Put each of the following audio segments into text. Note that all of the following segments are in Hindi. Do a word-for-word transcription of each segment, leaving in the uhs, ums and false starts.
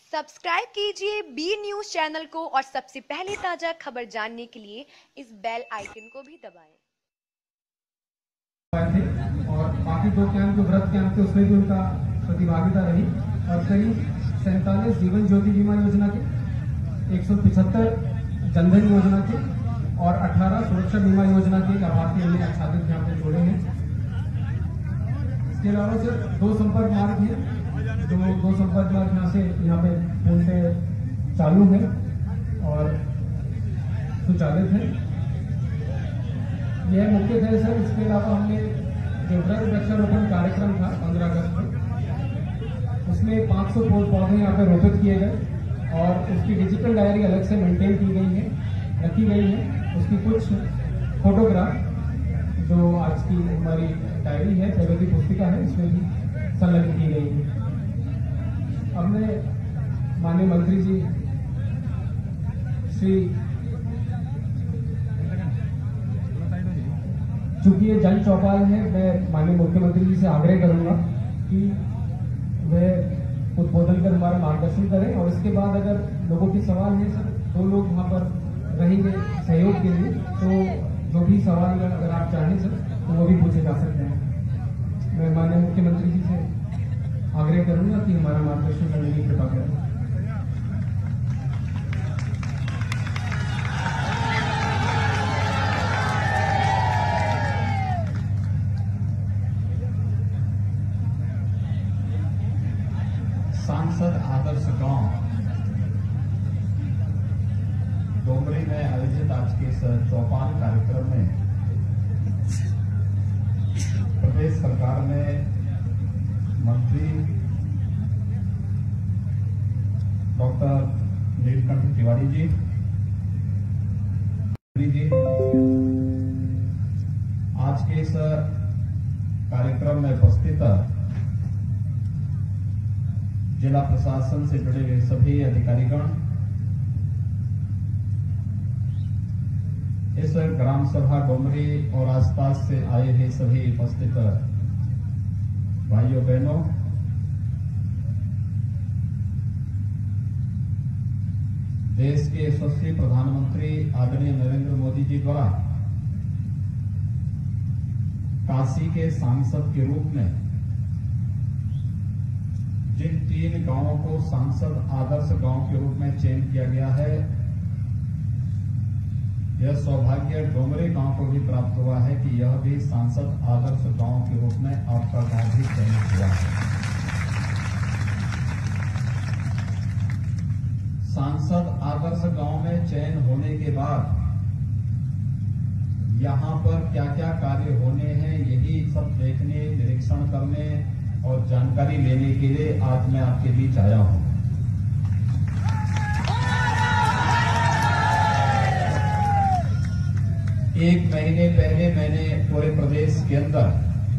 सब्सक्राइब कीजिए बी न्यूज चैनल को और सबसे पहले ताजा खबर जानने के लिए इस बेल आइकन को भी दबाएं। और बाकी दो कैंप जो व्रत कैंप थे उसमें भी उनका प्रतिभागिता रही और करीब सैंतालीस जीवन ज्योति बीमा योजना के, एक सौ पिछहत्तर जनधन योजना के और अठारह सुरक्षा बीमा योजना के लाभार्थी हमने आच्छादित यहाँ पे जोड़े हैं। इसके अलावा सर दो संपर्क मार्ग है, जो दो संपर्क मार्ग यहाँ से यहाँ पे फोन से चालू है और सुचालित है। यह मुख्य है सर। इसके अलावा हमने जो व्रत वृक्षारोपण कार्यक्रम था पंद्रह अगस्त को, उसमें पाँच सौ पौधे यहाँ पे रोपित किए गए और उसकी डिजिटल डायरी अलग से मेंटेन की गई है, रखी गई है। उसकी कुछ फोटोग्राफ जो आज की हमारी डायरी है, प्रगति पुस्तिका है, इसमें भी संलग्न की गई है। हमने माननीय मंत्री जी श्री, चूंकि ये जन चौपाल है, मैं माननीय मुख्यमंत्री जी से आग्रह करूंगा कि वह उद्बोधन कर हमारा मार्गदर्शन करें और इसके बाद अगर लोगों के सवाल है सर, दो लोग वहां पर रहेंगे सहयोग के लिए, तो जो भी सवाल अगर आप चाहें सर तो वो भी पूछे जा सकते हैं। मैं माननीय मुख्यमंत्री जी से आग्रह करूंगा कि हमारा मार्गदर्शन करने की कृपा करें। सांसद आदर्श गांव डोंगरी में आयोजित आज के इस चौपाल कार्यक्रम में प्रदेश सरकार में मंत्री डॉक्टर नीलकंठ तिवारी जी जी आज के इस कार्यक्रम में उपस्थित जिला प्रशासन से जुड़े हुए सभी अधिकारीगण, इस ग्राम सभा डोंगरी और आसपास से आए हुए सभी उपस्थित भाइयों बहनों, देश के यशस्वी प्रधानमंत्री आदरणीय नरेंद्र मोदी जी द्वारा काशी के सांसद के रूप में जिन तीन गांवों को सांसद आदर्श गांव के रूप में चयन किया गया है, यह सौभाग्य डोंगरी गांव को भी प्राप्त हुआ है कि यह भी सांसद आदर्श गांव के रूप में आपका गांव भी चयनित हुआ है। सांसद आदर्श गांव में चयन होने के बाद यहां पर क्या क्या कार्य होने हैं, यही सब देखने, निरीक्षण करने और जानकारी लेने के लिए आज मैं आपके बीच आया हूं। एक महीने पहले मैंने पूरे प्रदेश के अंदर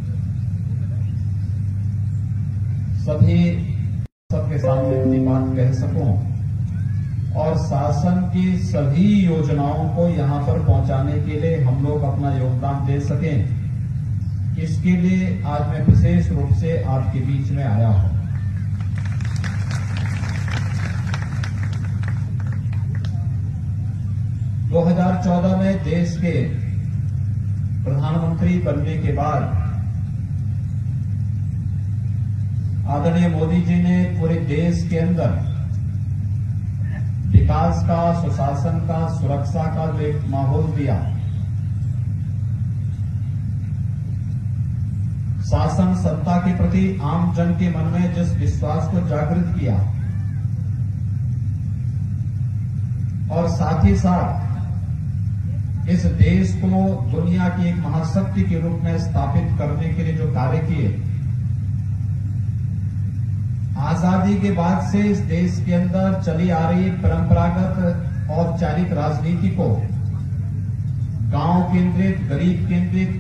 सभी सबके सामने अपनी बात कह सकूं और शासन की सभी योजनाओं को यहां पर पहुंचाने के लिए हम लोग अपना योगदान दे सकें, इसके लिए आज मैं विशेष रूप से आपके बीच में आया हूं। दो हज़ार चौदह में देश के प्रधानमंत्री बनने के बाद आदरणीय मोदी जी ने पूरे देश के अंदर विकास का, सुशासन का, सुरक्षा का जो एक माहौल दिया, शासन सत्ता के प्रति आम जन के मन में जिस विश्वास को जागृत किया और साथ ही साथ इस देश को दुनिया की एक महाशक्ति के रूप में स्थापित करने के लिए जो कार्य किए, आजादी के बाद से इस देश के अंदर चली आ रही परंपरागत औपचारिक राजनीति को गांव केंद्रित, गरीब केंद्रित,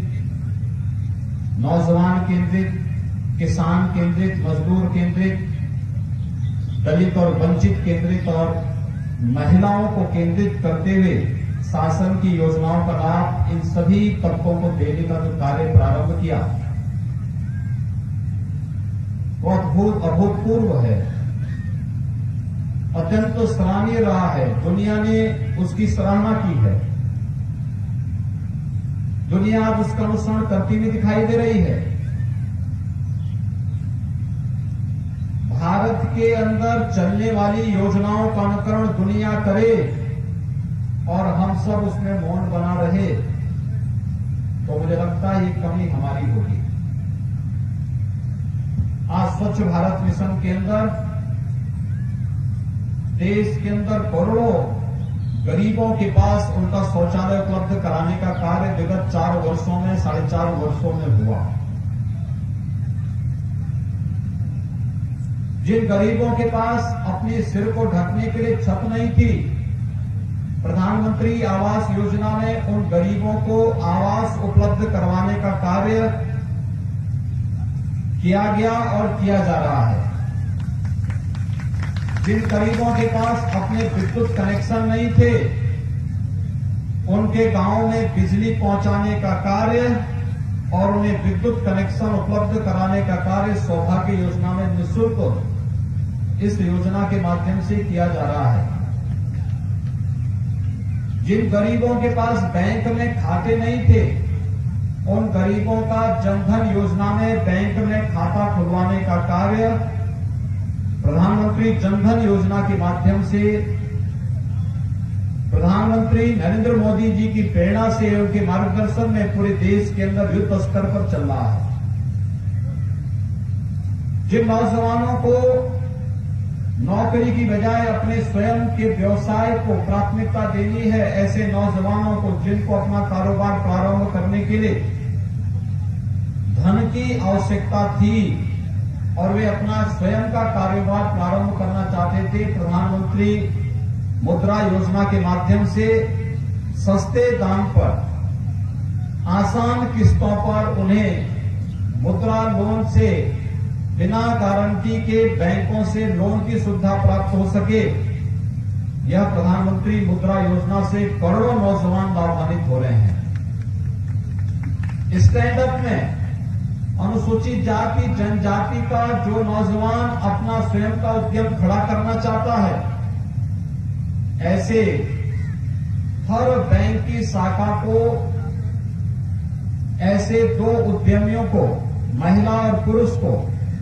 नौजवान केंद्रित, किसान केंद्रित, मजदूर केंद्रित, दलित और वंचित केंद्रित और महिलाओं को केंद्रित करते हुए शासन की योजनाओं का लाभ इन सभी तबकों को देने का जो कार्य प्रारंभ किया, वो अद्भुत अभूतपूर्व है। अत्यंत सराहनीय रहा है। दुनिया ने उसकी सराहना की है। दुनिया अब उसका अनुसरण करती हुई दिखाई दे रही है। भारत के अंदर चलने वाली योजनाओं का अनुकरण दुनिया करे और हम सब उसमें मौन बना रहे, तो मुझे लगता है ये कमी हमारी होगी। आज स्वच्छ भारत मिशन के अंदर देश के अंदर करोड़ों गरीबों के पास उनका शौचालय उपलब्ध कराने का कार्य विगत चार वर्षों में, साढ़े चार वर्षों में हुआ। जिन गरीबों के पास अपने सिर को ढकने के लिए छत नहीं थी, प्रधानमंत्री आवास योजना में उन गरीबों को आवास उपलब्ध करवाने का कार्य किया गया और किया जा रहा है। जिन गरीबों के पास अपने विद्युत कनेक्शन नहीं थे, उनके गांव में बिजली पहुंचाने का कार्य और उन्हें विद्युत कनेक्शन उपलब्ध कराने का कार्य सौभाग्य योजना में निःशुल्क इस योजना के माध्यम से किया जा रहा है। जिन गरीबों के पास बैंक में खाते नहीं थे, उन गरीबों का जनधन योजना में बैंक में खाता खुलवाने का कार्य प्रधानमंत्री जनधन योजना के माध्यम से प्रधानमंत्री नरेंद्र मोदी जी की प्रेरणा से, उनके मार्गदर्शन में पूरे देश के अंदर युद्ध स्तर पर चल रहा है। जिन नौजवानों को नौकरी की बजाय अपने स्वयं के व्यवसाय को प्राथमिकता देनी है, ऐसे नौजवानों को जिनको अपना कारोबार प्रारंभ करने के लिए धन की आवश्यकता थी और वे अपना स्वयं का कारोबार प्रारंभ करना चाहते थे, प्रधानमंत्री मुद्रा योजना के माध्यम से सस्ते दाम पर, आसान किस्तों पर उन्हें मुद्रा लोन से, बिना गारंटी के बैंकों से लोन की सुविधा प्राप्त हो सके। यह प्रधानमंत्री मुद्रा योजना से करोड़ों नौजवान लाभान्वित हो रहे हैं। स्टैंड अप में अनुसूचित जाति जनजाति का जो नौजवान अपना स्वयं का उद्यम खड़ा करना चाहता है, ऐसे हर बैंक की शाखा को ऐसे दो उद्यमियों को, महिला और पुरुष को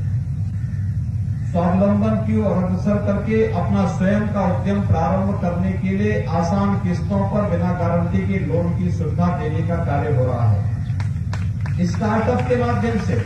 स्वावलंबन की ओर अग्रसर करके अपना स्वयं का उद्यम प्रारंभ करने के लिए आसान किस्तों पर बिना गारंटी के लोन की सुविधा देने का कार्य हो रहा है। स्टार्टअप के माध्यम से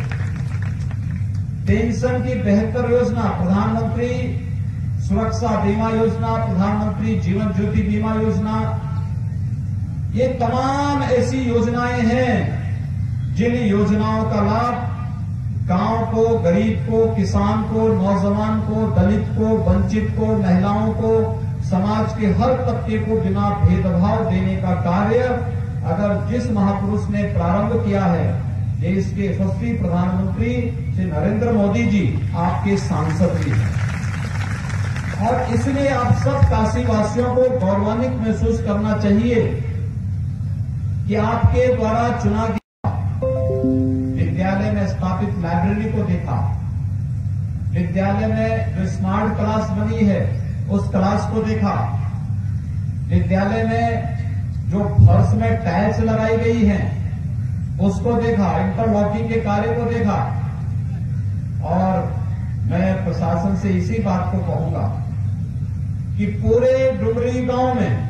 पेंशन की बेहतर योजना, प्रधानमंत्री सुरक्षा बीमा योजना, प्रधानमंत्री जीवन ज्योति बीमा योजना, ये तमाम ऐसी योजनाएं हैं जिन योजनाओं का लाभ गांव को, गरीब को, किसान को, नौजवान को, दलित को, वंचित को, महिलाओं को, समाज के हर तबके को बिना भेदभाव देने का कार्य अगर जिस महापुरुष ने प्रारंभ किया है, देश के यशस्वी प्रधानमंत्री श्री नरेंद्र मोदी जी आपके सांसद भी हैं। और इसलिए आप सब काशीवासियों को गौरवान्वित महसूस करना चाहिए कि आपके द्वारा चुना गया विद्यालय में स्थापित लाइब्रेरी को देखा, विद्यालय में जो स्मार्ट क्लास बनी है उस क्लास को देखा, विद्यालय में जो फर्श में टाइल्स लगाई गई हैं उसको देखा, इंटरलॉकिंग के कार्य को देखा। और मैं प्रशासन से इसी बात को कहूंगा कि पूरे डुमरी गांव में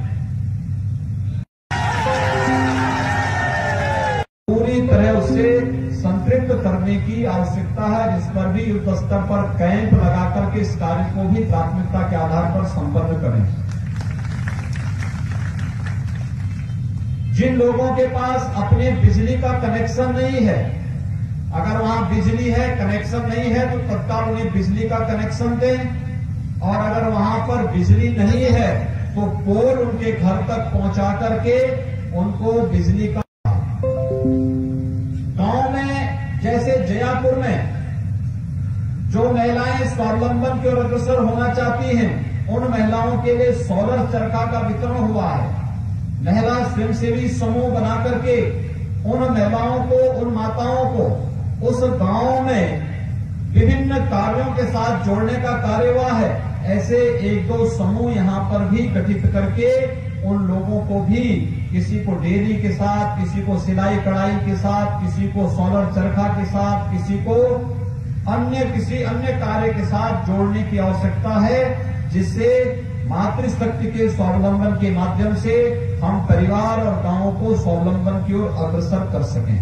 पूरी तरह उसे संतृप्त करने की आवश्यकता है, जिस पर भी युद्ध स्तर पर कैंप लगाकर के इस कार्य को भी प्राथमिकता के आधार पर संपन्न करें। जिन लोगों के पास अपने बिजली का कनेक्शन नहीं है, अगर वहां बिजली है, कनेक्शन नहीं है, तो तत्काल उन्हें बिजली का कनेक्शन दें। और अगर वहां पर बिजली नहीं है तो पोल उनके घर तक पहुंचा करके उनको बिजली का, गांव में जैसे जयापुर में जो महिलाएं स्वावलंबन की ओर अग्रसर होना चाहती हैं, उन महिलाओं के लिए सोलर चरखा का वितरण हुआ है। महिला स्वयंसेवी समूह बना करके उन महिलाओं को, उन माताओं को उस गांव में विभिन्न कार्यों के साथ जोड़ने का कार्य हुआ है। ऐसे एक दो समूह यहाँ पर भी गठित करके उन लोगों को भी, किसी को डेयरी के साथ, किसी को सिलाई कढ़ाई के साथ, किसी को सोलर चरखा के साथ, किसी को अन्य किसी अन्य कार्य के साथ जोड़ने की आवश्यकता है, जिससे मातृशक्ति के स्वावलंबन के माध्यम से हम परिवार और गांवों को स्वावलंबन की ओर अग्रसर कर सकें।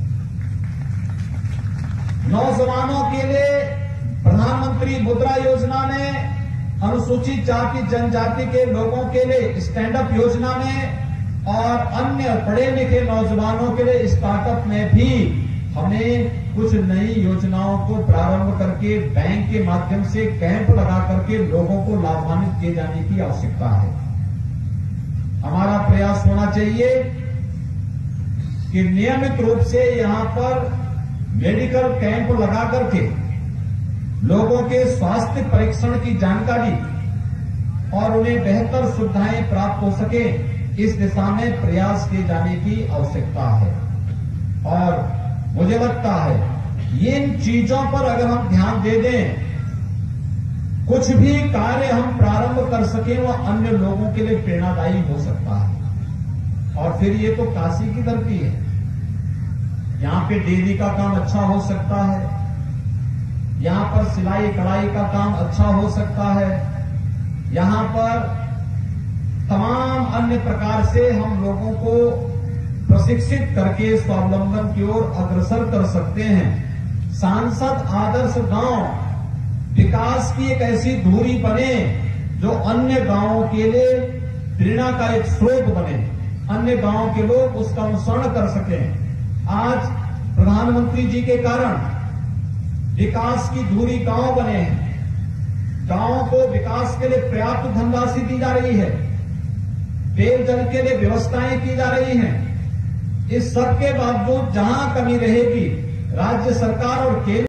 नौजवानों के लिए प्रधानमंत्री मुद्रा योजना में, अनुसूचित जाति जनजाति के लोगों के लिए स्टैंड अप योजना में और अन्य पढ़े लिखे नौजवानों के लिए स्टार्टअप में भी हमें कुछ नई योजनाओं को प्रारंभ करके बैंक के माध्यम से कैंप लगा करके लोगों को लाभान्वित किए जाने की आवश्यकता है। हमारा प्रयास होना चाहिए कि नियमित रूप से यहां पर मेडिकल कैंप लगा करके लोगों के स्वास्थ्य परीक्षण की जानकारी और उन्हें बेहतर सुविधाएं प्राप्त हो सके, इस दिशा में प्रयास किए जाने की आवश्यकता है। और मुझे लगता है इन चीजों पर अगर हम ध्यान दे दें, कुछ भी कार्य हम प्रारंभ कर सकें वह अन्य लोगों के लिए प्रेरणादायी हो सकता है। और फिर ये तो काशी की धरती है, यहां पे डेयरी का काम अच्छा हो सकता है, यहां पर सिलाई कढ़ाई का काम अच्छा हो सकता है, यहां पर तमाम अन्य प्रकार से हम लोगों को प्रशिक्षित करके स्वावलंबन की ओर अग्रसर कर सकते हैं। सांसद आदर्श गांव विकास की एक ऐसी धुरी बने जो अन्य गांवों के लिए प्रेरणा का एक स्रोत बने, अन्य गांवों के लोग उसका अनुसरण कर सकें। आज प्रधानमंत्री जी के कारण विकास की धुरी गांव बने हैं, गांवों को विकास के लिए पर्याप्त धनराशि दी जा रही है, पेयजल के लिए व्यवस्थाएं की जा रही हैं। इस सब के बावजूद जहां कमी रहेगी, राज्य सरकार और केंद्र